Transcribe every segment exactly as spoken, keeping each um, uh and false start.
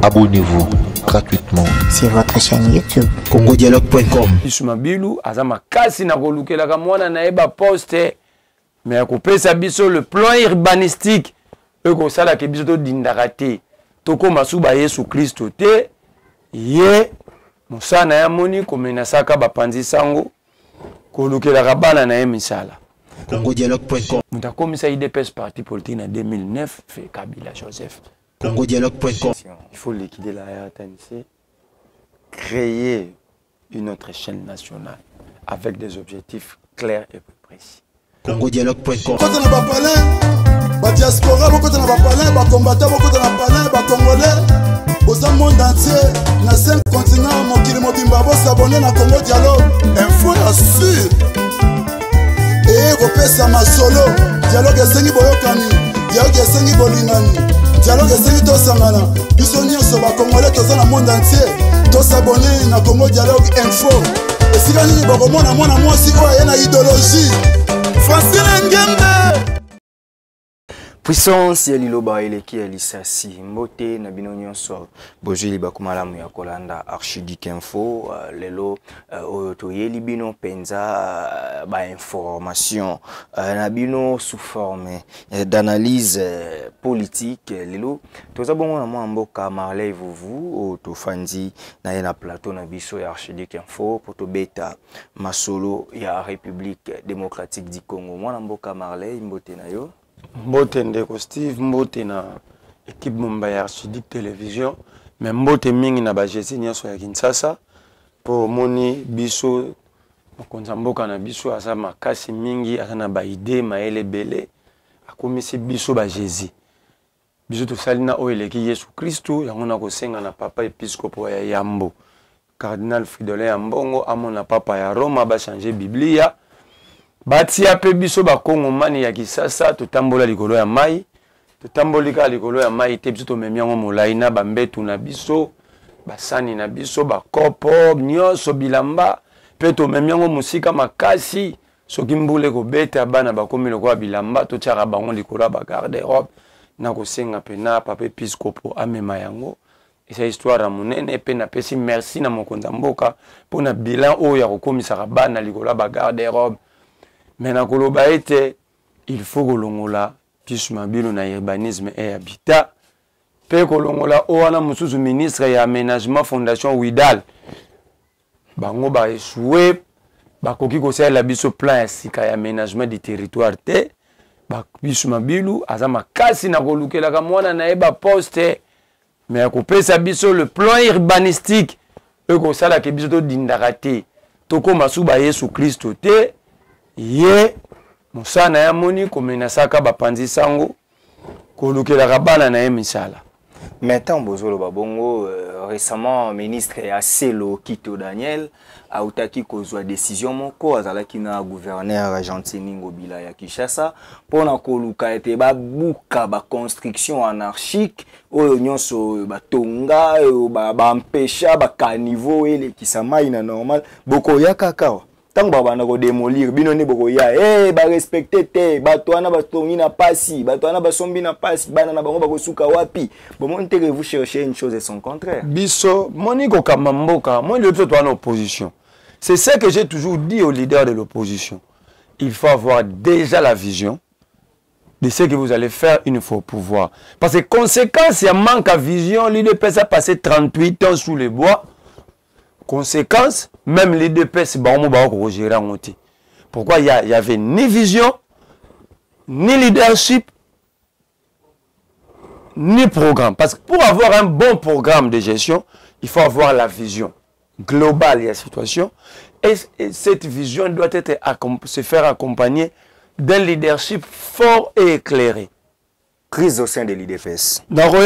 Abonnez-vous gratuitement sur votre chaîne YouTube congo dialogue point com. Bisuma bilu azama kasi na kolukela ka mwana na eba poste mais akopesa biso le plan urbanistique eko sala ke biso to dindaka te tokoma suba Yesu Kristo te ye musana ya moni komena saka bapanzi sango kolukela ka bana na ye misala congo dialogue point com. mutakomisa I D P S parti politique en deux mille neuf fait Kabila Joseph congo dialogue point com. Il faut liquider la R T N C, créer une autre chaîne nationale avec des objectifs clairs et précis. congo dialogue point com. Côté na bapalin, ba diaspora, côté na bapalin, ba combattant, côté na palin, ba congolais, au monde entier, na cinq continents, mon kili mobimba, bo s'abonner na Congo Dialogue, info ya sûr. Et repesa ma solo, dialogue esengi boyokani, dialogue esengi bolingani, dialogue esengi tosangana, biso nyonso ba congolais toza na monde entier, to s'abonner na Congo Dialogue info. Esika nini bokomona mwana mwasi oyo aye na idéologie. Francine Ngembe. Puissance ya liloba eleki ya lisasi mbote na bino nyonso bojeli bakumalamu ya kolanda Archidic Info uh, lelo uh, oyo toyeli bino penza uh, ba information uh, na bino sous forme uh, d'analyse uh, politique uh, lelo toza bongo na mwa mboka Marley Vuvu o tofandi na ye na plateau na biso ya Archidic Info poto beta masolo ya République démocratique du Congo mwana mboka Marley mbote na yo. Mbote ndeko Steve, mbote na équipe Mumba ya Archidic Télévision, mais mbote mingi na ba jesi nyonso ya Kinshasa po moni biso mokonza mboka na biso asa makasi mingi asa na ba idée maele bele akomisi biso ba jesi. Biso to salina o eleki Yesu Kristo yango na kosenga na papa episcopo ya Yambo. Cardinal Fridolin Ambongo amona papa ya Roma ba changer Biblia. Bati ape biso ba Kongo mani ya Kisasa totambola likolo ya mai totambolika likolo ya mai te biso to memiango molai na bambetu na biso basani na biso ba kopo nyonso bilamba pe to memiango musika makasi soki mbule ko beta bana bakomi lokwa bilamba to tiaka bango likolo ba garde robe na kosenga pe na papa episcopo amema yango esa histoire monene pe na pesi merci na mokonza mboka pona bilan oyo ya kokomisa bana likolo ba garde robe. Mais na koloba ete il faut kolongola pisuma bilo na urbanisme et habitat pe kolongola o wana mususu ministre ya aménagement fondation Widal bango ba échoué ba koki ko sala biso plan ya sika ya aménagement du territoire te ba pisuma bilo azama kasi na kolukela ka mwana na eba poste mais ko pesa biso le plan urbanistique e ko sala ke biso to dindaka te to koma suba Yesu Kristo te ye musana ya moni komena saka bapanzi sango kolukela ka bana na ye misala. Maintenant bozolo babongo euh, récemment ministre ya Selo Kito Daniel a utaki kozwa décision moko azalaki na gouverneur Argentine Ngobila ya Kinshasa pona koluka ete ba buka ba construction anarchique oyo nyonso batonga ba ba empêcha ba caniveau ele kisamai na normal boko ya kakao tant baba na ko démolir bino ne boko ya eh ba respecter te bato ana batongi na pasi bato ana basombi na pasi bana na bango bako suka wapi bon intérêt vous cherchez une chose et son contraire biso moni ko kamamboka moi le tout en opposition c'est ce que j'ai toujours dit aux leaders de l'opposition il faut avoir déjà la vision de ce que vous allez faire une fois au pouvoir parce que conséquence il manque à vision l'U D P S a passé trente-huit ans sous les bois. Conséquence, même les deux P S, pourquoi il n'y y avait ni vision, ni leadership, ni programme. Parce que pour avoir un bon programme de gestion, il faut avoir la vision globale de la situation. Et, et cette vision doit être, se faire accompagner d'un leadership fort et éclairé. Crise au sein de l'U D P S.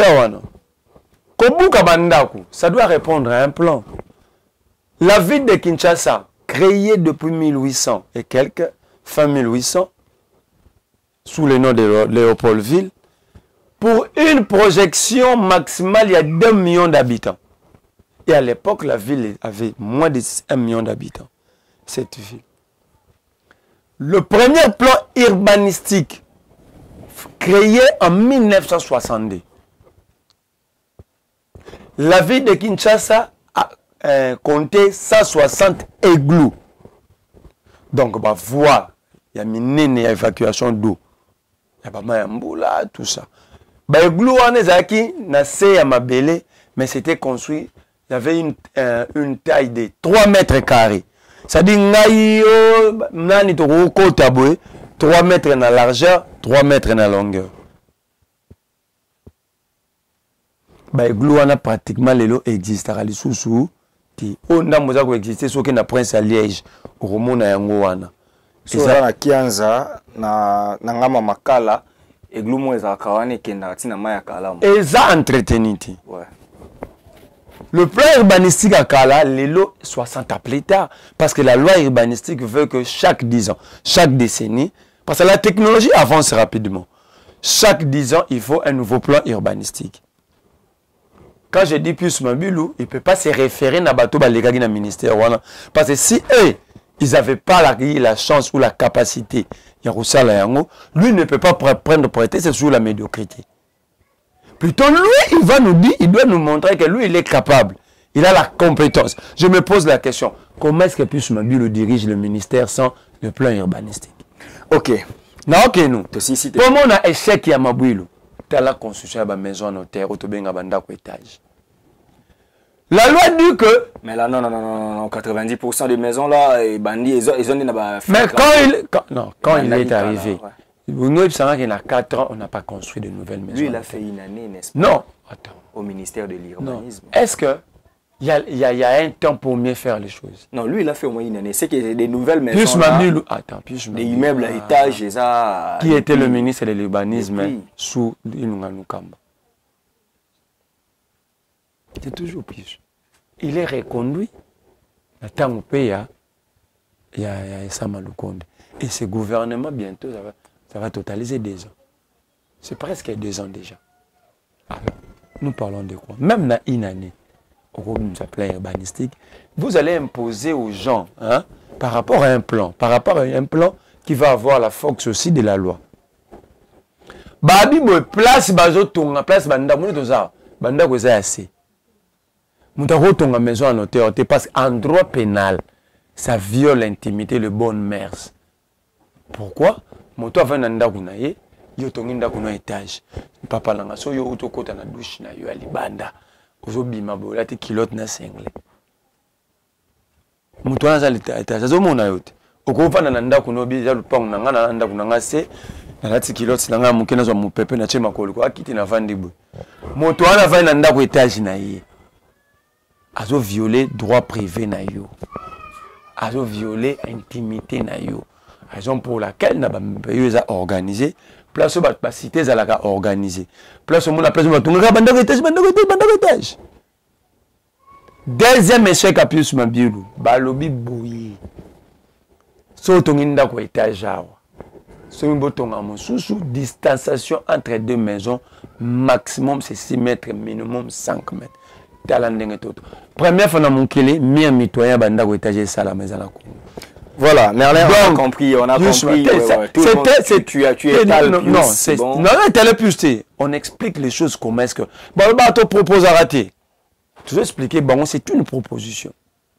Ça doit répondre à un plan. La ville de Kinshasa, créée depuis mille huit cents et quelques, fin mille huit cents, sous le nom de Léopoldville, pour une projection maximale, il y a deux millions d'habitants. Et à l'époque, la ville avait moins de un million d'habitants, cette ville. Le premier plan urbanistique, créé en mille neuf cent soixante-deux, La ville de Kinshasa a euh, compté cent soixante égouts. Donc, bah, voir, il y a une évacuation d'eau. Il y a pas tout ça. Bah, égout, on est aquí, nassé à Mabélé, mais c'était construit, il y avait une, euh, une taille de trois mètres carrés. Ça dit, nani to ko taboué, trois mètres na largeur, trois mètres na longueur. Bah, égout, on a pratiquement les lots existent à l'issue. On a moza ko exister so que na Prince à Liège au Romona yango wana so na Kianza na na ngama makala eglumo eza kawane kenda tina maya kala eza entreteniti ouais. Le plan urbanistique à Kala lelo soixante ans plus tard parce que la loi urbanistique veut que chaque dix ans chaque décennie parce que la technologie avance rapidement chaque dix ans il faut un nouveau plan urbanistique. Quand je dis plus Mabilou, il ne peut pas se référer à Bato Balegagi dans le ministère. Parce que si eux, ils n'avaient pas la, la chance ou la capacité, lui ne peut pas prendre prétexte sur la médiocrité. Plutôt lui, il va nous dire, il doit nous montrer que lui, il est capable. Il a la compétence. Je me pose la question, comment est-ce que plus Mabilou dirige le ministère sans le plan urbanistique? Ok. Non, ok, nous. Comment on a échec à Mabilou? Dans la construction de la maison notaire, autobenga bandako étage. La loi dit que... Mais là, non, non, non, non, non, quatre-vingt-dix pour cent des maisons là, et bandits, ils ont, ils ont dit... Mais quand il, quand, non, quand il est arrivé, nous, il y a quatre ans, on n'a pas construit de nouvelles maisons. Lui, il a fait une année, n'est-ce pas? Non, attends. Au ministère de l'urbanisme. Est-ce que il y a, y, a, y a un temps pour mieux faire les choses? Non, lui, il a fait au moins une année. C'est qu'il y a des nouvelles maisons plus là, Mabilou, attends, plus des immeubles à étage, et ça... Qui était le ministre de l'urbanisme sous Inunga Kamba? C'est toujours plus. Il est reconduit. Le temps où il y a, il y a Sama Lukonde. Et ce gouvernement, bientôt, ça va, ça va totaliser deux ans. C'est presque deux ans déjà. Alors, nous parlons de quoi? Même dans une année, au plan urbanistique, vous allez imposer aux gens, hein, par rapport à un plan, par rapport à un plan qui va avoir la force aussi de la loi. Babi, place, bazo, tonga, place, banda, mounou, toza, banda, koza, assez. Moutaro, tonga, maison, en notaire, parce qu'en droit pénal, ça viole l'intimité, le bon mœurs. Pourquoi? Moto, avant, nanda, kunaye, yo, tongi, nda, kunaye, étage. Papa, langa, so, yo, uto, kota, na douche, na, yo, alibanda. Ozobima bola te kilote na sengle. Mutu wana za l'étage, azomona yote. Okofana na ndako no bi za lupango na nga na ndako na nga se na lati kilote na nga muke na zo mupepe na chema kolo ko akiti na vandi bo. Mutu wana va na ndako étage na ye. Azo violer droit privé na yo. Azo violer intimité na yo. Raison pour laquelle na ba yo za organisé. Place ba ba cité za la organisé. Place mon la place ba tunga bandako étage bandako étage bandako étage. Deuxième échec à plus Mabilou, balobi boyi. So tonginda ko étage awa. So mbo tonga mosusu distanciation entre deux maisons maximum c'est six mètres minimum cinq mètres. Talandenge toto. Première fois na monkele mi mitoyen banda ko étage ça la maison la. Voilà, Merlin, on a compris, on a compris. C'était, tu as tué Tal plus. Non, c'est bon. Non, Tal plus. On explique les choses comment est-ce que. Bon, le bateau propose à rater. Tu veux expliquer, bon, c'est une proposition.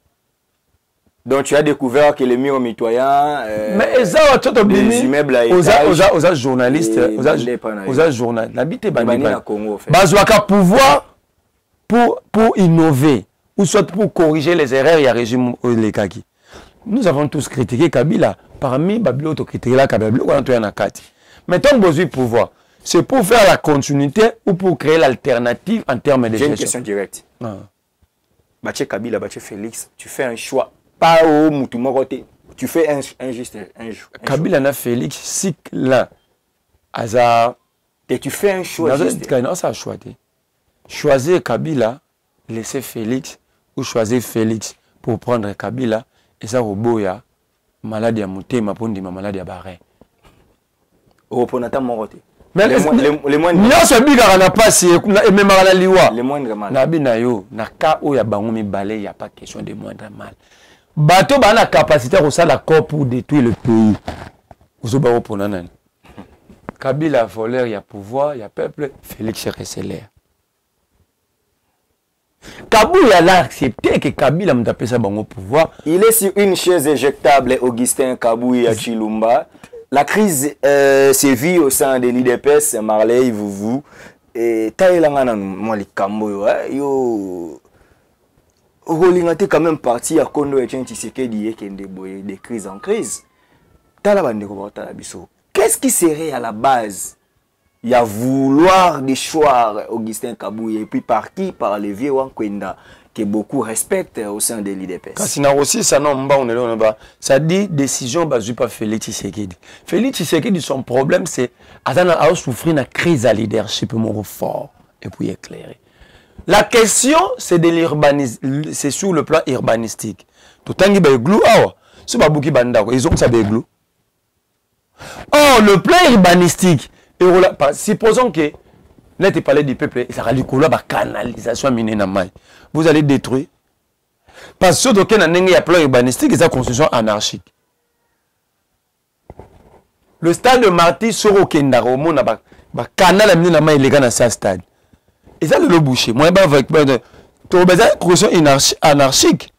Donc tu as découvert que les murs mitoyens. Euh, mais ça, tu as les immeubles à étage. Aux journalistes, aux journalistes, l'habité Bani Congo. Bazouaka pouvoir pour pour innover ou soit pour corriger les erreurs, il y a régime les kaki. Nous avons tous critiqué Kabila. Parmi Babilo, tu critiques la Kabila, on a un Kati. Mais tant que besoin de pouvoir, c'est pour faire la continuité ou pour créer l'alternative en termes de gestion. J'ai une question directe. Ah. Baché Kabila, Baché Félix, tu fais un choix. Pas au Moutoumoroté. Tu fais un, un juste un, un Kabila na Félix, cycle là. Hasard. Et tu fais un choix. Non, ça a choisi. Choisir Kabila, laisser Félix, ou choisir Félix pour prendre Kabila. Et ça, Roboya, maladie à mouté, ma pondi, ma maladie à barré. Au Ponata Moroté. Mais les moindres. Non, c'est bien qu'on n'a pas si, et même à la liwa. Les moindres mal. Nabi na yo, na ka o ya bango mi balé, il n'y a pas question de moindre mal. Bateau, bah, la capacité de la corps pour détruire le pays. Vous avez au Ponanan. Kabila a voleur, il y a pouvoir, il y a peuple, Félix Recelaire. Kabouya l'a accepté que Kabila m'a tapé ça au pouvoir. Il est sur une chaise éjectable, Augustin Kabouya Chilumba. La crise euh, sévit au sein de l'I D P S, Marley, vous, vous. Et Taïlangana, moi, les Kambo, yo. Rolingate quand même parti à Kondo et Tshisekedi qui est des crises en crise. Qu'est-ce qui serait à la base? Il y a vouloir déchoir Augustin Kabouya et puis par qui? Par les vieux Wankwenda que beaucoup respectent au sein de l'I D P S. Quand il y a aussi ça, non, on est là, ça dit décision basée par Félix Tshisekedi. Félix Tshisekedi, son problème, c'est à souffrir d'une crise à leadership fort et puis éclairé. La question, c'est de l'urbanisme, c'est sur le plan urbanistique. Tout le temps, il y a glou, c'est pas beaucoup de ils ont ça glou. Oh, le plan urbanistique, supposons que là, tu parlais du peuple, ça va la canalisation minée. Vous allez détruire. Parce que il y a un plan urbanistique et sa construction anarchique. Le stade de Marty sur au Kendaro, il y a un canal illégal dans ce stade. Et ça, le boucher. Moi, avec une construction anarchique.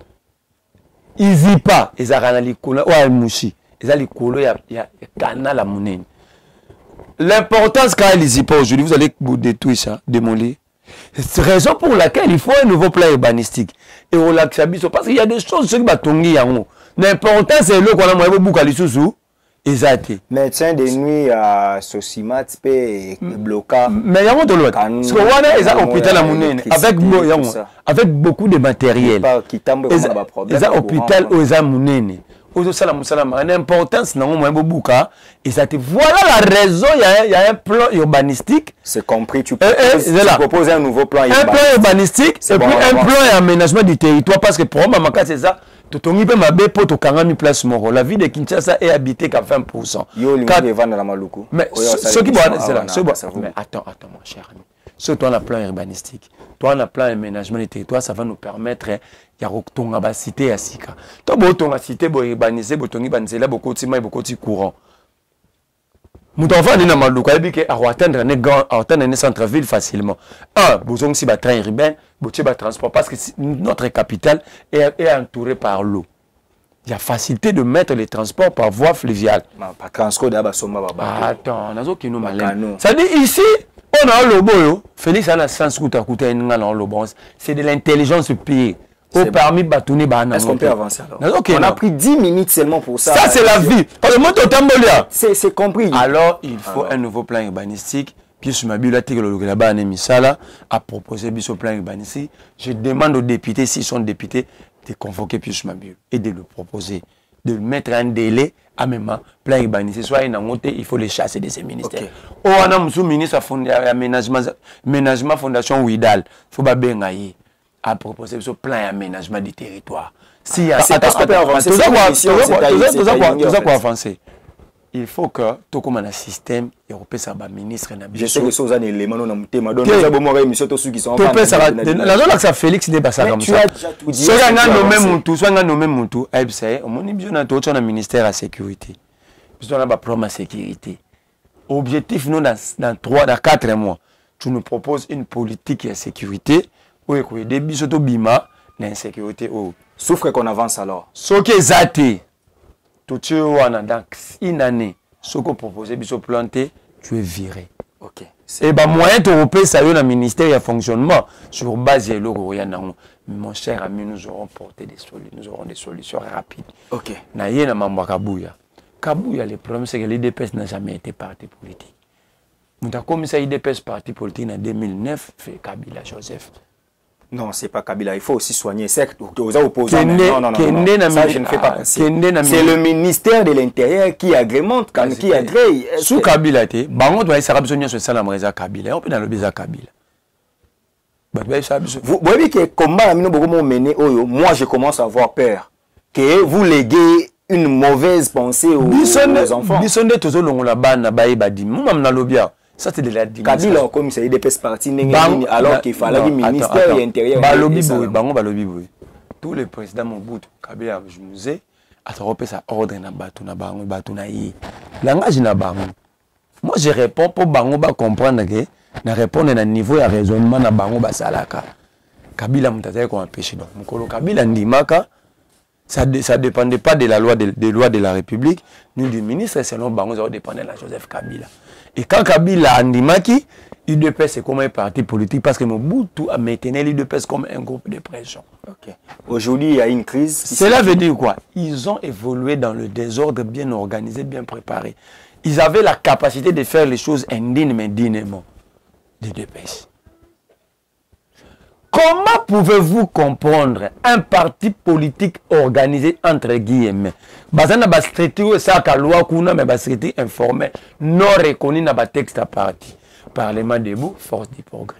Ils n'y pas. Ils ont un canal. Ils ont un canal à monnaie. L'importance quand ils n'y pas aujourd'hui, vous allez détruire ça, démolir. C'est la raison pour laquelle il faut un nouveau plan urbanistique. Et on l'a parce qu'il y a des choses qui sont tonguées. L'important, c'est le qu'on a moins beaucoup de sous. Médecin de nuit à Sosimat et bloqué. Mais il y a un autre. Parce qu'on a un hôpital à Mounene avec beaucoup de matériel. Il y a un hôpital aux Mounene. L'importance, voilà la raison, il y a un plan urbanistique. C'est compris, tu proposes, tu proposes un nouveau plan urbanistique. Un plan urbanistique et puis un plan et aménagement du territoire. Parce que pour moi, c'est ça. Tout le monde pour quarante mille places moro. La ville de Kinshasa est habitée qu'à vingt pour cent. Mais ce qui c'est là. Mais attends, attends, mon cher ami. Ce toi, on a plan urbanistique. Toi, on a plan aménagement du territoire. Ça va nous permettre il y a une cité à Sika. Toi, tu as cité pour urbaniser, pour urbaniser là, beaucoup de ciment et beaucoup de courant. Mon enfant est dans Malouka, il dit atteindre un centre-ville facilement. Un, besoin si un train urbain, un transport, parce que notre capitale est, est entourée par l'eau. Il y a facilité de mettre les transports par voie fluviale. Attends, on a qui nous malin. Ça dit ici, on a un lobo. Félix a un sens que tu as coûté un lobo. C'est de l'intelligence pire. Est-ce qu'on peut avancer alors? Okay, on a pris dix minutes seulement pour ça. Ça, c'est la vie. C'est compris. Alors, il faut alors un nouveau plan urbanistique. Puis, je m'habille à proposer ce plan urbanistique. Je demande aux députés, s'ils sont députés, de convoquer Pius Mabiu et de le proposer. De mettre un délai à même plan urbanistique. Soit il faut les chasser de ces ministères. Okay. Oh, on a un ministre aménagement fondation Ouidal. Il faut pas bien ailler. À proposer ce plan d'aménagement du territoire. Si il y a avancer. Il faut que tout comme un système européen ça va ministre je sais que ces éléments non thème donc ça bon moi émission tous ceux qui sont en la zone là ça Félix n'est pas ça comme ça soit nga nommé muntu soit nga nommé muntu absay on moni bien to na ministère à sécurité puis on a pas problème à sécurité objectif nous dans dans trois dans quatre mois tu nous proposes une politique de sécurité. Oui, oui, des bisous de bima, l'insécurité. Souffre qu'on avance alors. Ce qui est zaté, tout tu es dans une année, ce qu'on propose, bisous planté, tu es viré. Ok. Et bien, moyen européen, ça y est, le ministère de fonctionnement, sur base de l'euro, mon cher ami, nous aurons porté des solutions, nous aurons des solutions rapides. Ok. Naïe na mamba Kabouya. Kabouya, le problème, c'est que l'I D P S n'a jamais été parti politique. Nous avons commencé à l'I D P S parti politique en deux mille neuf, fait Kabila Joseph. Non, c'est pas Kabila, il faut aussi soigner. C'est aux opposants. Non, non, non, non. Ça, je ne fais pas. C'est le ministère de l'Intérieur qui agrémente, qui agrée. Sous Kabila, Bango doit être besoin de ça, la Mreza Kabila. On peut dans le baiser Kabila. Vous voyez que combat mené, moi je commence à avoir peur que vous léguez une mauvaise pensée aux enfants. Bisonde toujours l'on la banne, baï badi. Moi, je suis ça, c'est de la dimension. Kabila, comme ça, il dépêche parti, alors qu'il fallait le ministère de l'Intérieur. Tous les présidents Mobutu, Kabila, je me disais, à Europe, ça ordre na batu na bango, batu na yi. Langage na bango. Moi, je réponds pour bango, ba comprendre que, na répondre à un niveau de raisonnement na bango, ba salaka. Kabila Moutazaki qu'on empêché. Donc, Mokolo Kabila Ndimaka, ça ne ça dépendait pas de la loi de, des lois de la République, ni du ministre, selon Bango, ça dépendait de la Joseph Kabila. Et quand Kabila Ndimaki, l'U D P S c'est comme un parti politique parce que Mobutu a maintenu l'U D P S comme un groupe de pression. Okay. Aujourd'hui, il y a une crise. Cela veut dire quoi? Ils ont évolué dans le désordre, bien organisé, bien préparé. Ils avaient la capacité de faire les choses indignes, mais dignement. L'U D P S. Comment pouvez-vous comprendre un parti politique organisé entre guillemets? Bazana ba structure ça ka loi kuna mais ba structure informelle non reconnu na ba texte à parti. Parlement debout, force du progrès.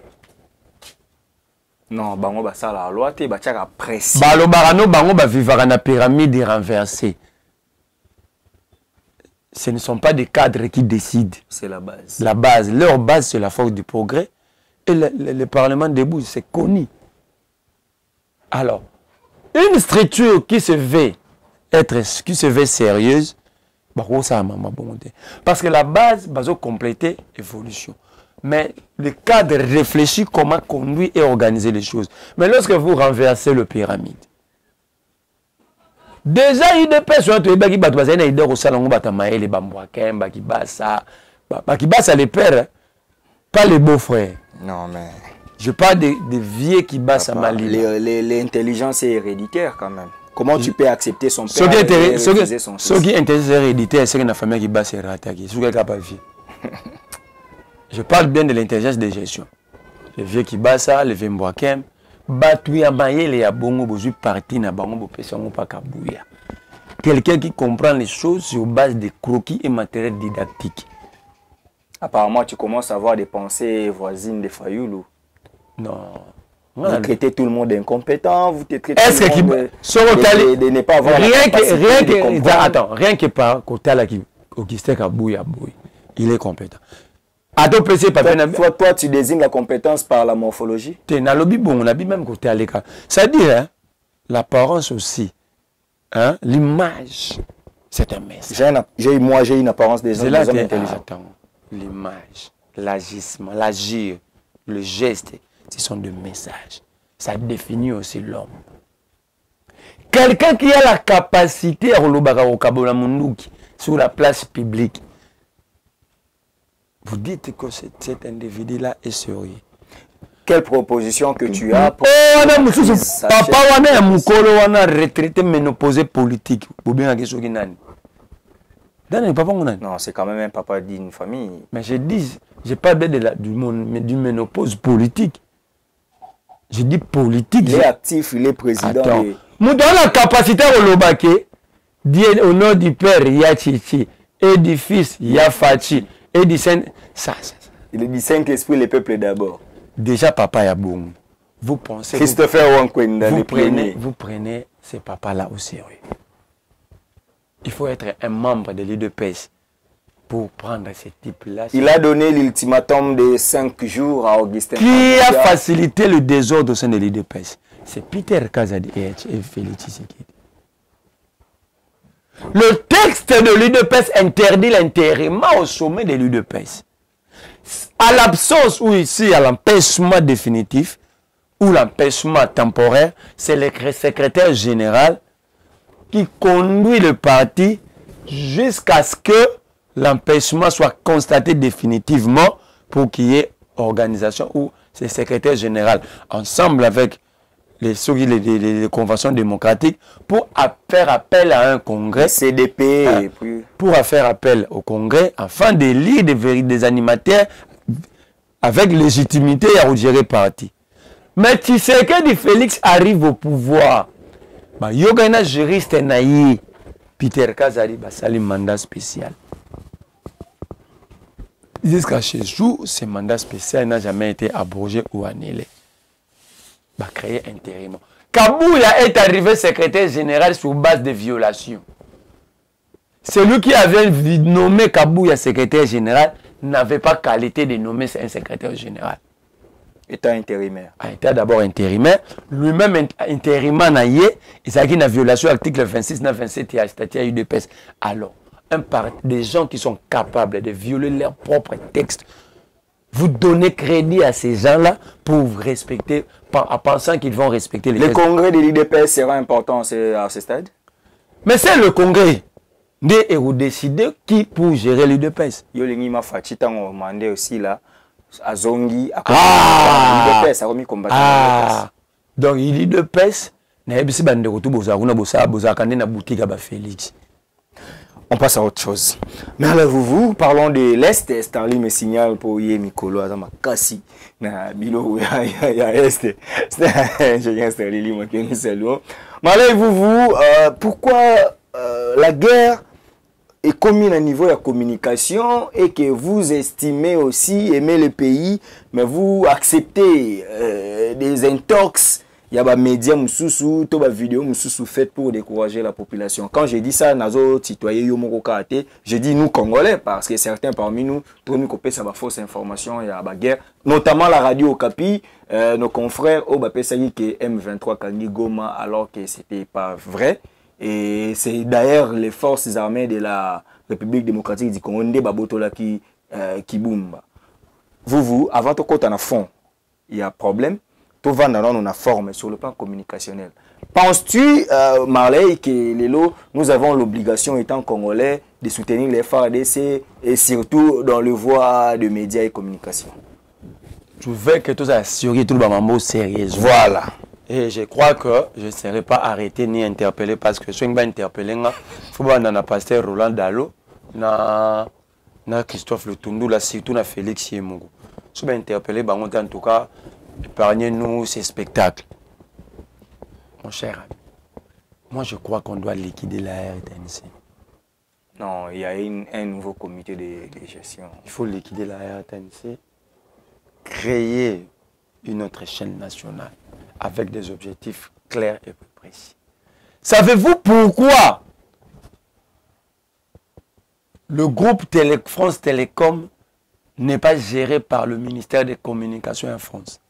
Non, bango ba ça la loi te ba tiaka pression. Ba lo barano bango ba vivara na pyramide renversée. Ce ne sont pas des cadres qui décident. C'est la base. La base, leur base c'est la force du progrès. Et le, le, le Parlement debout, c'est connu. Alors, une structure qui se veut être, qui se veut sérieuse, parce que la base, va compléter l'évolution. Mais le cadre réfléchit comment conduire et organiser les choses. Mais lorsque vous renversez le pyramide, déjà, il dépêche sur un truc qui bat bazana il dort au salon batamae les bambouakem baki basa baki basa les pères, pas les beaux-frères. Non, mais... Je parle des de vieux qui bassent à Mali. L'intelligence est héréditaire quand même. Comment tu peux accepter son père ce qui et refuser son fils? Ce qui est intelligence héréditaire, c'est que la famille qui basse est rattaquée. Ce qui est capable de vivre. Je parle bien de l'intelligence de gestion. Les vieux qui bassent, les vieux mboakem, batouille à mailler les abongo, bozu parti na bango, bopessango pa kabouya. Quelqu'un qui comprend les choses sur base de croquis et matériel didactique. Apparemment, tu commences à avoir des pensées voisines de Fayoulou. Non. Vous voilà. Traitez tout le monde d'incompétent, vous traitez est-ce tout le monde de, de, de, de ne pas avoir rien la que, rien que, de attends, rien que par côté là qui Augustin Kabouya Bouy, il est compétent. Attends, toi, toi, tu désignes la compétence par la morphologie. Tu as lobby bon, on a même côté à l'écart. C'est-à-dire, hein, l'apparence aussi, hein, l'image, c'est un message. J'ai moi, j'ai une apparence des hommes intelligents. L'image, l'agissement, l'agir, le geste, ce sont des messages. Ça définit aussi l'homme. Quelqu'un qui a la capacité à sur la place publique, vous dites que cet individu-là est sérieux. Quelle proposition que tu as pour... Oh, papa wana ya mukolo wana retraité ménopausé politique. Non, c'est quand même un papa d'une famille. Mais je dis, je parle de la, du, du ménopause politique. Je dis politique. Il est actif, il est président. Attends. Et... Nous donnons la capacité au Lobake, au nom du Père, il y a Chichi, et du Fils, il y a Fachi, et du Saint... Ça, ça, ça. Il est du Saint-Esprit, le peuple d'abord. Déjà, papa y a bon. Vous pensez... Christopher Wankwenda, vous, prenez, vous prenez ces papas-là au sérieux. Il faut être un membre de l'U D P S pour prendre ce type-là. Il a donné l'ultimatum de cinq jours à Augustin. Qui a facilité le désordre au sein de l'U D P S? C'est Peter Kazadi et Félix Tshisekedi. Le texte de l'U D P S interdit l'intérim au sommet de l'U D P S. À l'absence ou ici à l'empêchement définitif ou l'empêchement temporaire, c'est le secrétaire général qui conduit le parti jusqu'à ce que l'empêchement soit constaté définitivement pour qu'il y ait organisation ou c'est secrétaire général ensemble avec les, les, les, les conventions démocratiques pour faire appel à un congrès C D P hein, et puis... pour faire appel au congrès afin d'élire des, des animateurs avec légitimité à gérer parti. Mais Tshisekedi Félix arrive au pouvoir. Bah, Yogana juriste naïe Peter Kazari basali mandat spécial. Jusqu'à chez nous, ce mandat spécial n'a jamais été abrogé ou annulé. Bah, créer intérim. Kabouya est arrivé secrétaire général sur base de violation. Celui qui avait nommé Kabouya secrétaire général n'avait pas qualité de nommer un secrétaire général. État intérimaire. Ah, état d'abord intérimaire. Lui-même intérimaire naïe, il s'agit d'une violation de l'article vingt-six vingt-sept et statut U D P S. Alors, un part des gens qui sont capables de violer leur propre texte, vous donnez crédit à ces gens-là pour vous respecter en pensant qu'ils vont respecter les Le textes. congrès de l'I D P S sera important à ce stade? Mais c'est le congrès. Et vous décidez qui pour gérer l'I D P S. Yo lengi ma fachi tango mandé aussi là à Zongi à Ah! l'I D P S a remis combattant. Ah! Donc l'I D P S n'a pas si bande de retour boza kuna boza boza kande na boutique à Félix. On passe à autre chose. Mais alors vous vous parlons de l'Est, Starly me signale pour Yé Mikolo Azama Kassi na bilo ya ya ya Est. C'est ingénieur Starly li moi qui nous salue. Mais alors vous vous euh, pourquoi euh, la guerre est commune à niveau de la communication et que vous estimez aussi aimer le pays, mais vous acceptez euh, des intox, il y a des médias moussous, tout des vidéos moussous faites pour décourager la population. Quand je dis ça, nazo citoyens yomo kate, je dis nous Congolais parce que certains parmi nous, tout nous copier ça va fausse information, il y a la guerre, notamment la radio Okapi, euh, nos confrères au bapé ça que M vingt-trois Kangi Goma alors que c'était pas vrai. Et c'est d'ailleurs les forces armées de la République démocratique du Congo Babotola qui euh, qui boum. Vous vous avant de côté en fond, il y a problème. Tout va dans on a forme sur le plan communicationnel. Penses-tu euh, Marley que Lélo, nous avons l'obligation étant congolais de soutenir les F A R D C et surtout dans le voie de médias et communication? Je veux que tout assurer tout le monde sérieux. Voilà. Et je crois que je ne serai pas arrêté ni interpellé parce que je suis interpellé. Il faut que le pasteur Roland Dalo, na, na Christophe Le Tundu, là, surtout na Félix Yemogo. Je suis interpellé, bah, en tout cas, épargnez-nous ces spectacles. Mon cher ami, moi je crois qu'on doit liquider la R T N C. Non, il y a une, un nouveau comité de, de gestion. Il faut liquider la R T N C, créer une autre chaîne nationale avec des objectifs clairs et précis. Savez-vous pourquoi le groupe Télé France Télécom n'est pas géré par le ministère des Communications en France?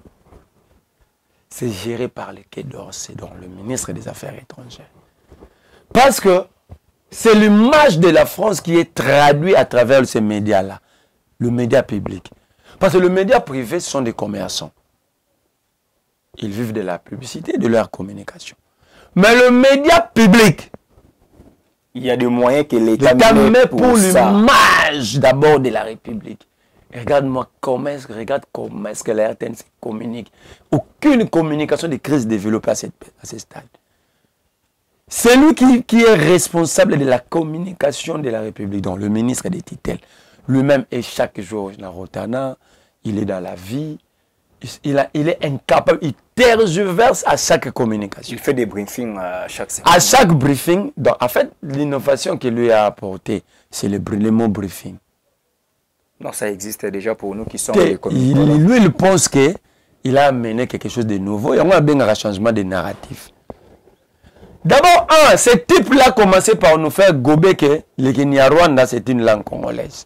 C'est géré par le Quai d'Orsay, donc le ministre des Affaires étrangères. Parce que c'est l'image de la France qui est traduite à travers ces médias-là, le média public. Parce que le média privé, ce sont des commerçants. Ils vivent de la publicité, de leur communication. Mais le média public, il y a des moyens que l'État met, met pour, pour l'image d'abord de la République. Regarde-moi comment est-ce que, regarde comment est-ce que la R T N C communique. Aucune communication de crise développée à, cette, à ce stade. C'est lui qui, qui est responsable de la communication de la République, donc le ministre des Titels. Lui-même est chaque jour dans Rotana, il est dans la vie, il, a, il est incapable, il tergiverse à chaque communication. Il fait des briefings à chaque semaine. À chaque briefing, donc en fait, l'innovation qu'il lui a apportée, c'est le, le mot briefing. Non, ça existe déjà pour nous qui sommes des communicants. Lui, il pense qu'il a amené quelque chose de nouveau. Il y a bien un changement de narratif. D'abord, un, ce type-là a commencé par nous faire gober que le Kinyarwanda, c'est une langue congolaise.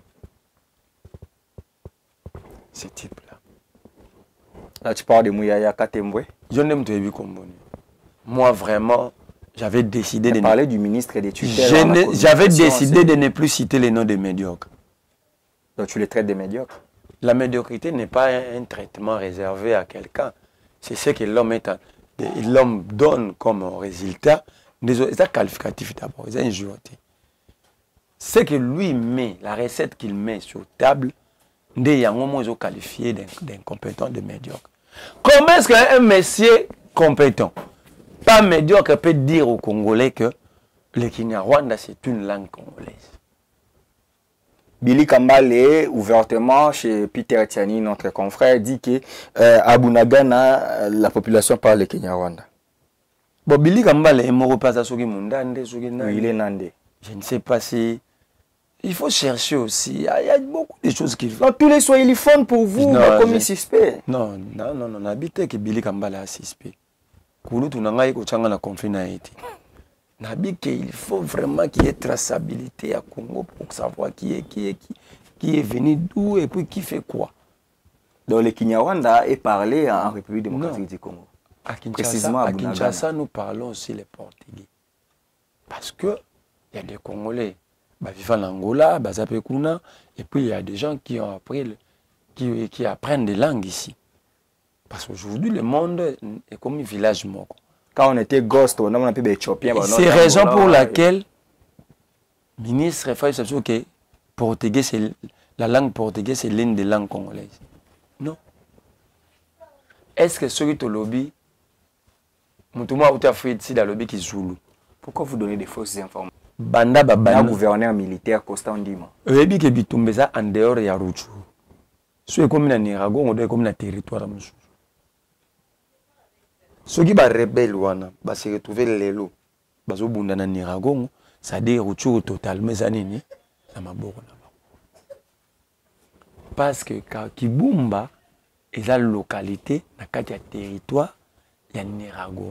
Ce type-là. Là, tu parles de Mouyaya Katembwe. Je n'aime pas le Komboni. Moi, vraiment, j'avais décidé de... parler du ministre des tutelles. J'avais décidé de ne plus citer les noms des médiocres. Donc tu les traites de médiocres? La médiocrité n'est pas un, un traitement réservé à quelqu'un. C'est ce que l'homme l'homme donne comme résultat. C'est un qualificatif d'abord, c'est une jureté. Ce que lui met, la recette qu'il met sur table, il y a un moment où qualifié d'incompétent, de médiocre. Comment est-ce qu'un monsieur compétent, pas médiocre, peut dire aux Congolais que le Kinyarwanda c'est une langue congolaise? Billy Kambale, ouvertement, chez Peter Tiani, notre confrère, dit que euh, à Bunagana, la population parle le Kinyarwanda. Bon, Billy Kambale est mort pas à Mundande, il est nandé. Je ne sais pas si... Il faut chercher aussi. Il y a, il y a beaucoup de choses qu'il faut. Non, tous les swahiliphones pour vous, non, comme je... suspect. Non, non, non, non. N'habitez que Billy Kambale a suspect. Kulu tunangai kochanga na conflit haïti. Il faut vraiment qu'il y ait traçabilité à Congo pour savoir qui est, qui est, qui, qui est venu d'où et puis qui fait quoi. Donc le Kinyarwanda est parlé en République démocratique non. du Congo. À Kinshasa, précisément à, à Kinshasa, nous parlons aussi les Portugais. Parce que il y a des Congolais bah, vivant en Angola, Bazapekuna, et puis il y a des gens qui ont appris, le, qui, qui apprennent des langues ici. Parce qu'aujourd'hui, le monde est comme un village mort. Quand on était gosse, on a un peu d'éthiopien. C'est la raison pour laquelle le ministre Faye s'assure que portugais, la langue portugaise, c'est l'une des langues congolaises. Non. Est-ce que ceux qui ont lobby, Moutouma ou Tafouid, c'est le lobby qui Zulu? Pourquoi vous donnez des fausses informations? Banda Babana. Un gouverneur militaire Constant Ndima. Ebi ke bitumbeza en dehors ya Ruchu. Ceux comme na Nirago, on doit comme na territoire monsieur. Ceux qui ba rebelle wana, ba se retrouver lelo, ba zo bunda na Nirago, ça dit Ruchu totalement zanini na maboko na ba. Parce que quand Kibumba est la localité na kati ya territoire ya Nirago.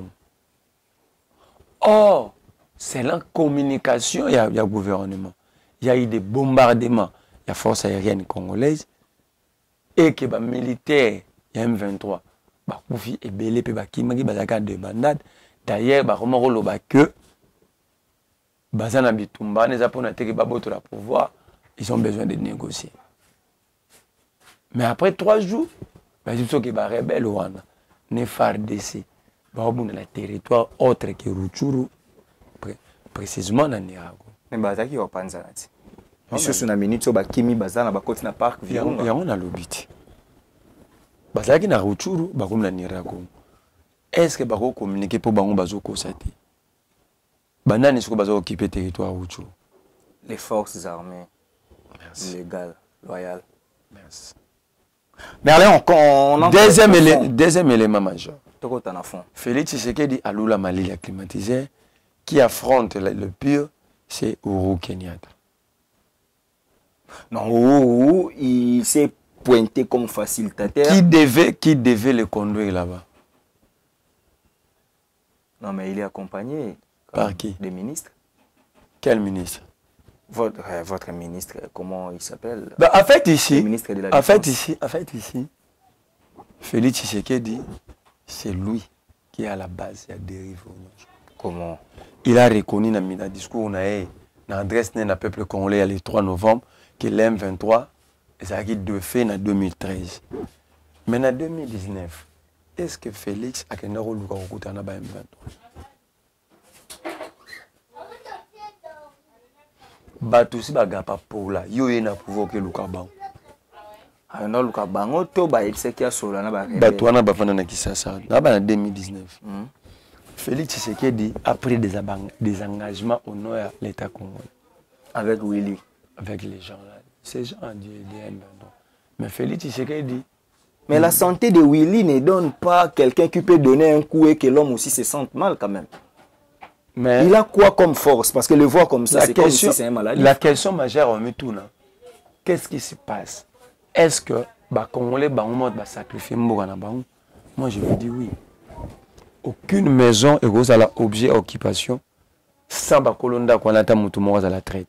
Or, c'est la communication, il y a le gouvernement. Il y a eu des bombardements, il y a force aérienne congolaise, et que les militaires, il y a M vingt-trois, Bakoufi et Belé, et Bakimaki, Bazaka de bandade. D'ailleurs, Bakomoro que Bazana Bitumba, les Japonais qui ont la pouvoir, ils ont besoin de négocier. Mais après trois jours, ils ont dit que les rebelles, les F A R D C, ils ont le territoire autre que Rutshuru. Précisément dans Nirago. Mais bazaki wa panza nati. Monsieur suna minute ba kimi bazana ba koti na parc Virunga. Ya on a lobiti. Bazaki na Rutshuru ba comme na Nirago. Est-ce que ba ko communiquer pour bango bazo ko sati? Banani soko bazo occuper territoire Rutshuru. Les forces armées. Merci. Légales, loyales. Merci. Mais allez on on deuxième élément, deuxième élément majeur. Toko tana fond. Félix Tshisekedi a Lula Mali a climatisé. Qui affronte le, le pire, c'est Uhuru Kenyatta. Non, Uhuru, il s'est pointé comme facilitateur. Qui devait, qui devait le conduire là-bas? Non, mais il est accompagné. Par qui? Des ministres. Quel ministre? Votre, euh, votre ministre, comment il s'appelle? Bah, en fait, ici, le ministre de la en fait, Défense. ici, en fait, ici, Félix Tshisekedi, c'est lui qui est à la base de la dérive. Comment? Il a reconnu dans le discours, dans l'adresse du peuple congolais le trois novembre, que l'M vingt-trois est de fait en deux mille treize. Mais en deux mille dix-neuf, est-ce que Félix a un rôle dans le M vingt-trois? Bato si bagapa pour là, yo yena pouvoir que Luka Bango. Ah non, Luka Bango, to ba il sait qu'il y a sola na ba. Bato wana bafana na Kisasa, na ba en deux mille dix-neuf. Félix Tshisekedi a pris des, des engagements au nom de l'État congolais. Avec Willy. Avec les gens là. Ces gens ont dit M vingt-trois. Mais Félix Tshisekedi. Mais la santé de Willy ne donne pas quelqu'un qui peut donner un coup et que l'homme aussi se sente mal quand même. Mais il a quoi comme force? Parce que le voir comme ça, c'est comme si c'est un maladie. La question majeure, on met tout là. Qu'est-ce qui se passe? Est-ce que les Congolais vont sacrifier Mbogana Bango? Moi, je me dis oui. Aucune maison est à l'objet d'occupation sans que Kolonda Kwanata Moutoumora à la traite.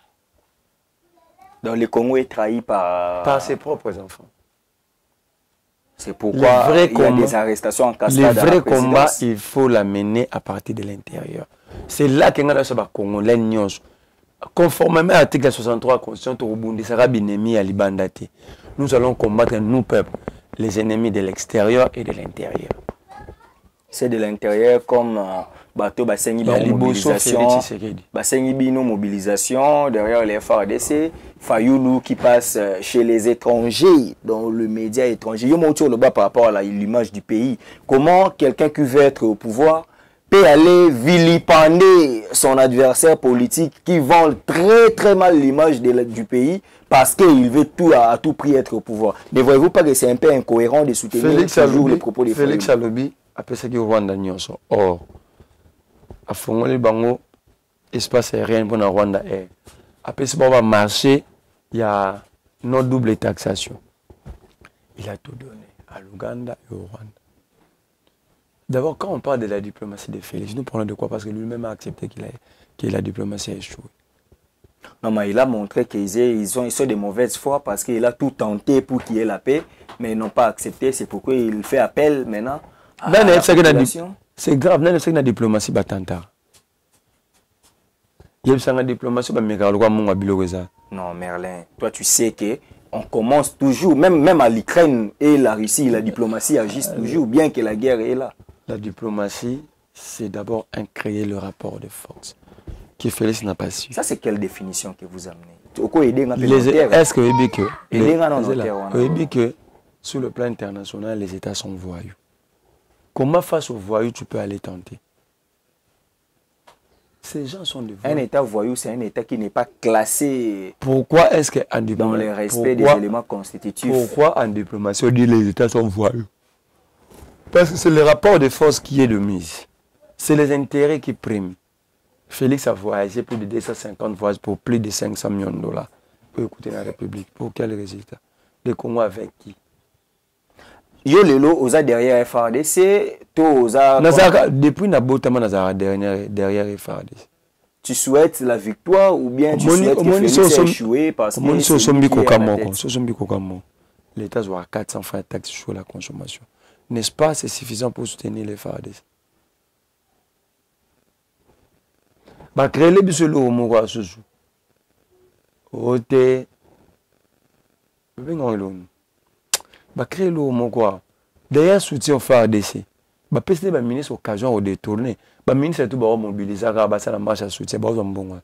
Donc le Congo est trahi par... Par ses propres enfants. C'est pourquoi il y a combat, des arrestations en cascade. Le vrai combat, il faut l'amener à partir de l'intérieur. C'est là que nous avons les Congolais. Conformément à l'article soixante-trois de la Constitution, nous allons combattre, nous, peuple, les ennemis de l'extérieur et de l'intérieur. C'est de l'intérieur comme bateau Bassengi mobilisation, Bassengi Bino mobilisation derrière les F A R D C, Fayoulou qui passe chez les étrangers, dans le média étranger. Yo montre le bas par rapport à l'image du pays. Comment quelqu'un qui veut être au pouvoir peut aller vilipender son adversaire politique qui vend très très mal l'image du pays parce qu'il veut tout à, à tout prix être au pouvoir. Ne voyez-vous pas que c'est un peu incohérent de soutenir Félix toujours les propos des Félix Alobi après ce qui Rwanda nyonso. Or, à Fongole Bango, espace aérien pour la Rwanda Air. Après ce va marcher, il y a nos double taxation. Il a tout donné à l'Ouganda et au Rwanda. D'abord, quand on parle de la diplomatie de Félix, nous parlons de quoi? Parce que lui-même a accepté qu'il que la diplomatie a échoué. Non, mais il a montré qu'ils ils ont, ils sont de mauvaise foi parce qu'il a tout tenté pour qu'il y ait la paix, mais ils n'ont pas accepté. C'est pourquoi il fait appel maintenant à la population. C'est grave, non, c'est que la diplomatie batanta. Il y a une diplomatie, mais non, Merlin, toi tu sais que on commence toujours, même, même à l'Ukraine et la Russie, la diplomatie agissent toujours, bien que la guerre est là. La diplomatie, c'est d'abord un créer le rapport de force, que Félix n'a pas su. Ça, c'est quelle définition que vous amenez? Est-ce que vous que, les, que sur le plan international, les États sont voyous? Comment face aux voyous, tu peux aller tenter? Ces gens sont des voyous. Un État voyou, c'est un État qui n'est pas classé pourquoi est-ce que en dans le respect pourquoi, des éléments constitutifs. Pourquoi en diplomatie, on dit que les États sont voyous? Parce que c'est le rapport de force qui est de mise. C'est les intérêts qui priment. Félix a voyagé plus de deux cent cinquante voyages pour plus de cinq cents millions de dollars pour écouter la République. Pour quel résultat? Le Congo avec qui? Yo lelo oza derrière F A R D C, to oza depuis Nabotama Nazara derrière derrière F A R D C. Tu souhaites la victoire ou bien tu souhaites que Félix ait échoué parce que l'État doit quatre cents francs de taxes sur la consommation. N'est-ce pas, c'est suffisant pour soutenir les F A R D C? Bah créer les bisous au Mogo à Sousou. Ote. Bah créer le Mogo. D'ailleurs, soutien au F A R D C. Bah pester le ministre occasion au détourner. Bah ministre tout va mobiliser bah ça la marche à soutien bah bon.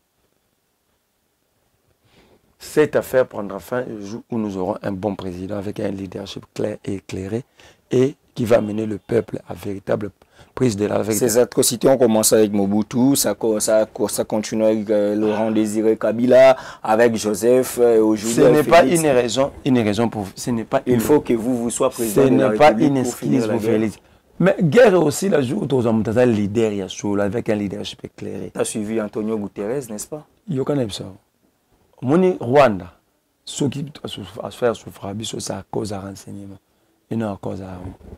Cette affaire prendra fin le jour où nous aurons un bon président avec un leadership clair et éclairé et qui va mener le peuple à véritable prise de la vérité. Ces atrocités ont commencé avec Mobutu, ça, ça, ça continue avec euh, Laurent Désiré Kabila, avec Joseph, euh, aujourd'hui. Ce n'est pas une raison, une raison pour. Ce n'est pas. Il une... faut que vous vous soyez président. Ce de la n'est pas République une excuse pour Félix. Mais guerre aussi, la jour où on a un leader, il y a chaud, avec un leadership éclairé. Tu as suivi Antonio Guterres, n'est-ce pas? Il y a quand ça. Mon Rwanda, ceux qui à faire souffrir, c'est à cause de renseignement. Et non à cause de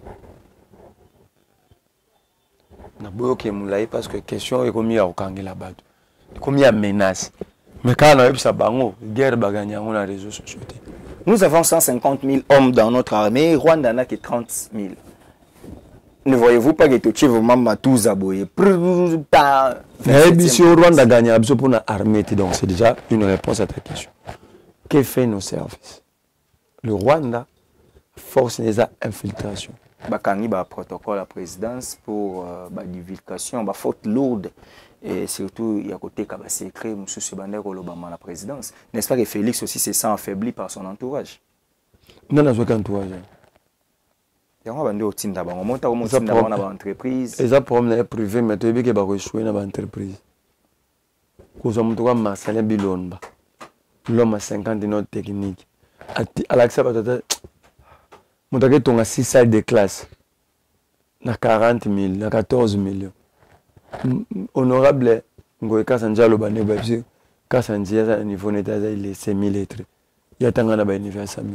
parce que la question est combien à Okangela Bad. Combien de menaces. Mais quand on a eu ça, guerre bagagna, on a les réseaux sociaux. Nous avons cent cinquante mille hommes dans notre armée, Rwanda n'a que trente mille. Ne voyez-vous pas que tu es vraiment tous aboyés? Mais si au Rwanda gagne pour l'armée, donc c'est déjà une réponse à ta question. Que fait nos services? Le Rwanda force les infiltrations. Bakangi ba protocole à présidence pour euh, ba divulgation, ba faute lourde et surtout il y a côté ka ba secret monsieur Sebander Olobama la présidence. N'est-ce pas que Félix aussi se sent affaibli par son entourage? Non, non, aucun entourage. Il y a un bande au tinda ba monta au tinda ba na ba entreprise. Et ça problème privé mais tu veux que ba échouer na ba entreprise. Cause on doit Marcelin Bilonba. L'homme a cinquante notes techniques. À l'accès batata on a six salles de classe, na quarante mille, na quatorze millions. Honorable, Ngoye Kasanja Lobane, Kasanja, à niveau d'état, il est cinq mille lettres. Il y a tant de universités.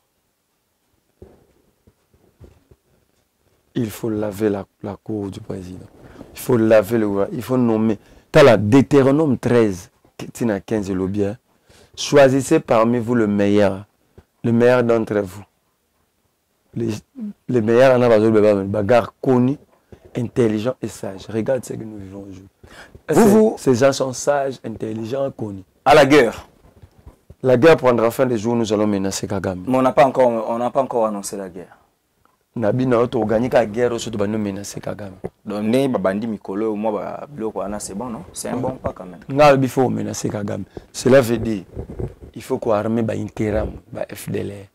Il faut laver la, la cour du président. Il faut laver le roi. Il faut nommer. Tu as la Deutéronome treize, qui a quinze le bien. Choisissez parmi vous le meilleur, le meilleur d'entre vous. Les, les meilleurs en besoin de bagarre connu, intelligent et sage. Regarde ce que nous vivons aujourd'hui. Vous, vous, ces gens sont sages, intelligents, connus. À la guerre. La guerre prendra fin des jours où nous allons menacer Kagame. Mais on n'a pas encore, on n'a pas encore annoncé la guerre. Nabi na auto gagner la guerre aussi de nous menacer Kagame. Donc né babandi mikolo au moins bloc ana c'est bon non? C'est un bon pas quand même. Nga il faut menacer Kagame. Cela veut dire il faut qu'on armer ba Interam, ba F D L R.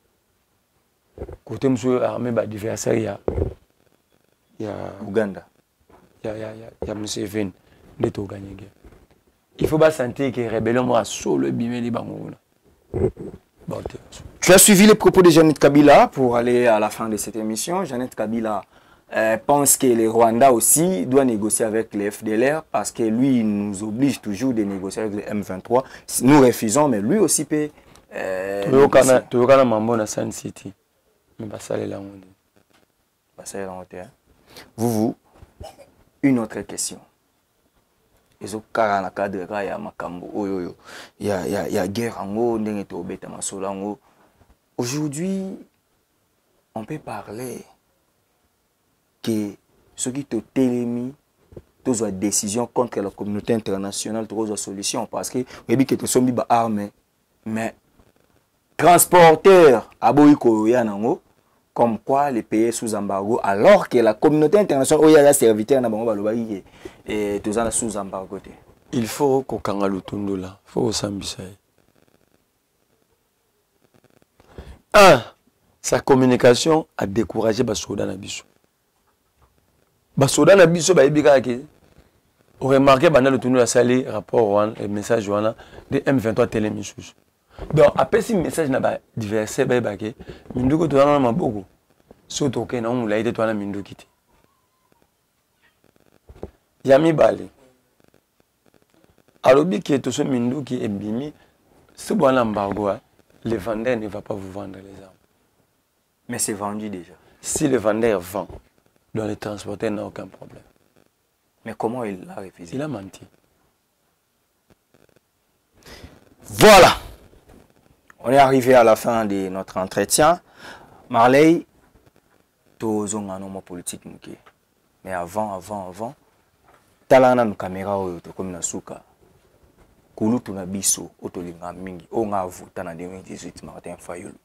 Côté monsieur armé ba adversaire il y a il y a Ouganda. Il y a il y a il y a monsieur Vin de tout gagner guerre. Il faut pas sentir que rébellion moi solo bimeli bango. Bon, tu as suivi les propos de Jeannette Kabila pour aller à la fin de cette émission. Jeannette Kabila euh, pense que le Rwanda aussi doit négocier avec les F D L R parce que lui il nous oblige toujours de négocier avec les M vingt-trois. Nous refusons, mais lui aussi peut. Euh, tu veux qu'on mambo na Sun City. Mais pas ça les langues. Pas ça les langues. Vous vous une autre question. Ils ont carrément cadre il y a makambo oyo il y a il y a il y a guerre en haut ndenge to beta masola en haut. Aujourd'hui on peut parler que ceux qui te télémi tous ont décision contre la communauté internationale tous ont solution parce que oui que tu sommes ba armé mais transporteur aboyiko yanango comme quoi les pays sous embargo alors que la communauté internationale oya ya serviteur na bango balobaki et tous en sous embargo. Il faut qu'on kanga lutundo là, faut sambisa. Un, sa communication a découragé basoda na biso. Basoda na biso ba ebika ke on remarqué bana lutundo la sali rapport wan et message wana de M vingt-trois télémisus. Donc après si message na ba diverser ba ebake minduko to na maboko. Soto ke na on la ide to na minduki ti. Yami bale. Alobi qui est ce mindu qui est bimi, ce bon embargo, le vendeur ne va pas vous vendre les armes. Mais c'est vendu déjà. Si le vendeur vend, donc le transporteur n'a aucun problème. Mais comment il a refusé? Il a menti. Voilà. On est arrivé à la fin de notre entretien. Marley, tous ont un homme politique. Mais avant, avant, avant, talana no caméra comme na souka. Kulutu na biso otolinga mingi o nga vuta na deux mille dix-huit Martin Fayulu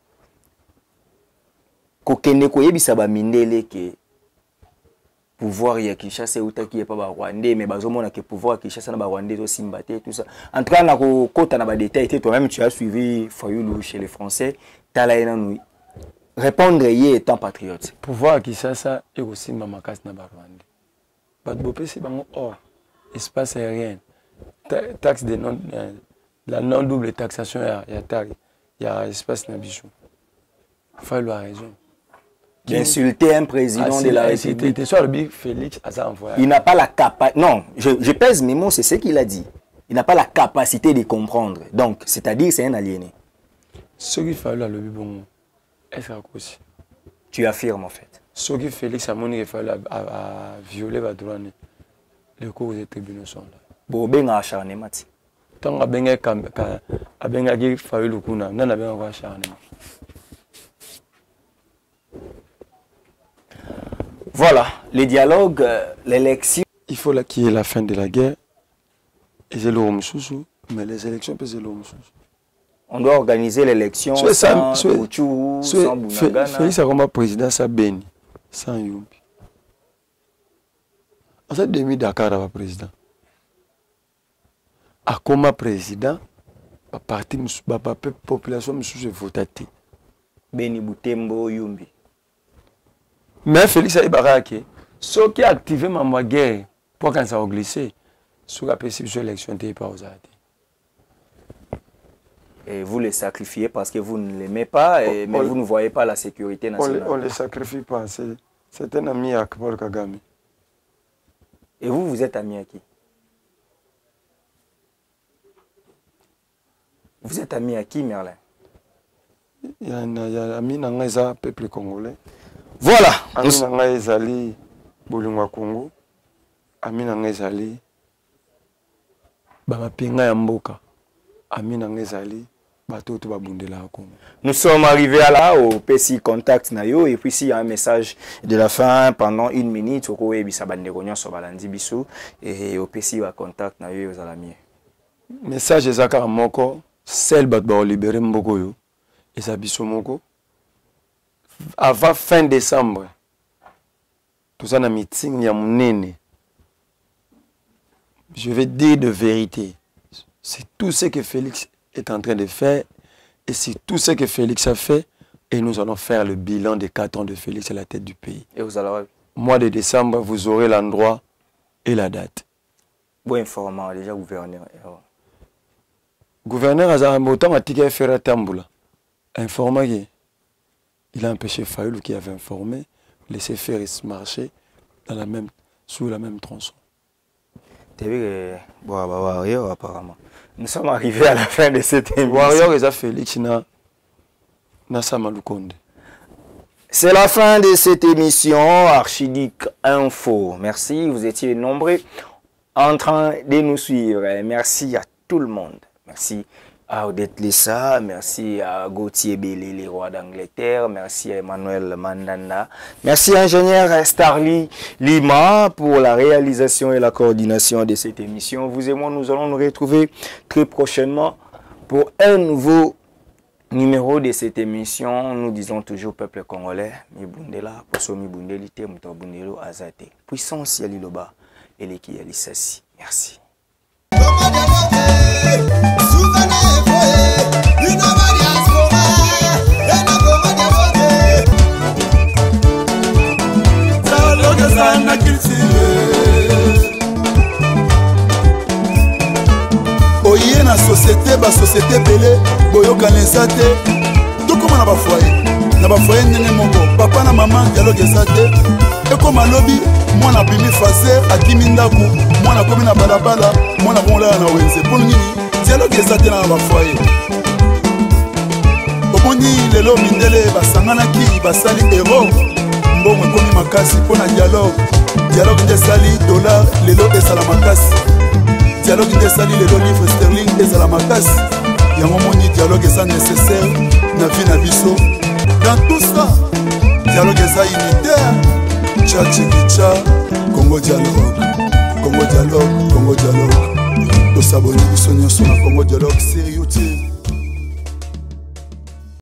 kokende koyebisa ba mindele ke pouvoir ya Kinshasa utaki ya pa ba Rwandais mais bazomona ke pouvoir ya Kinshasa na ba Rwandais to simbaté tout ça en tout cas na ko kota na ba détails toi même tu as suivi Fayulu chez les Français talaina nous répondre yé étant patriote pouvoir ya Kinshasa et aussi mamakasi na ba Rwandais ba bopesi bango or espace aérien taxe de non, euh, la non double taxation il y a espace Nabichou. Fayulu a raison. D'insulter un président ah, de la République. Félix a envoyé. Il n'a pas la capacité. Non, je, je pèse mes mots, c'est ce qu'il a dit. Il n'a pas la capacité de comprendre. Donc, c'est-à-dire c'est un aliéné. Ce qui Fayulu a le bon, est-ce que tu affirmes en fait. Ce qui Félix a montré qu'il a violé les droits, les cours des tribunaux sont là. Bobenga acharnement. Tant a benga ka a benga ki Fayulu kuna nana benga kwa acharnement. Voilà, les dialogues, l'élection. Il faut qu'il y ait la fin de la guerre. Et c'est l'homme sous mais les élections c'est l'homme sous. On doit organiser l'élection sans Bouchou, sans Bounagana. Félix a comme président ça Beni, sans Yumbi. En fait, demi Dakar va président. A comme président, la partie la population se vote. Beni Boutembo Yumbi. Mais Félix a dit ceux qui ont activé ma guerre pour quand ça a glissé, ceux qui ont passé sur l'élection n'étaient pas aux arrêtés. Et vous les sacrifiez parce que vous ne l'aimez pas, et, mais on, vous ne voyez pas la sécurité nationale. On ne les sacrifie pas, c'est un ami à Paul Kagame. Et vous, vous êtes ami à qui? Vous êtes ami à qui, Merlin? Il y a un ami dans le peuple congolais. Voilà. Ami dans le Bolingwa Congo. Ami dans le Bamapinga Yamboka. Ami dans le Batoto Babundela Congo. Nous sommes arrivés à là au P C Contact Nayo et puis s'il y a un message de la fin pendant une minute au Kowe Bisabandegonion sur Balandi Bissou et au P C Contact Nayo aux Alamiers. Message Zakar Moko. Celle bat ba libérer mboko yo et ça biso moko avant fin décembre tout ça na meeting ya munene je vais dire de vérité c'est tout ce que Félix est en train de faire et c'est tout ce que Félix a fait et nous allons faire le bilan des quatre ans de Félix à la tête du pays. Et vous allez mois de décembre vous aurez l'endroit et la date. Bon information déjà gouverneur. Gouverneur Azambotan a tiré faire Tamboula. Informé, il a empêché Fayulu qui avait informé, laisser faire marcher dans la même, sous la même tronçon. Apparemment. Nous sommes arrivés à la fin de cette émission. Warrior et Félix na na Samalukonde. C'est la fin de cette émission Archidic Info. Merci, vous étiez nombreux en train de nous suivre. Merci à tout le monde. Merci à Odette Lessa, merci à Gauthier Bélé, les rois d'Angleterre, merci à Emmanuel Mandanda, merci à ingénieur Starly Lima pour la réalisation et la coordination de cette émission. Vous et moi, nous allons nous retrouver très prochainement pour un nouveau numéro de cette émission, nous disons toujours peuple congolais, Mibundela, Poso Mibundelite, Mutobundelo, Azate. Puissance Yaliloba, Eleki Yalisasi. Merci. Oye na société ba société belé boyoka nesate tokoma na ba foyer na ba foyer ndenge moko papa na maman dialogue esate ekoma lobi mwana bimi fase akimi ndaku mwana komi na balabala mwana bonla na wenze pour nini dialogue esate na ba foyer omoni lelo mindele basanganaki basali héros mbongo ekomi makasi mpona dialogue dialogue nde esali dollar lelo esala makasi dialogue nde esali lelo livre sterling ezala makasi yango moni dialogue eza nécessaire na vie na biso dans tout ça dialogue eza unitaire tcha chikicha congo dialogue congo dialogue congo dialogue tosaboni biso nyonso na congo dialogue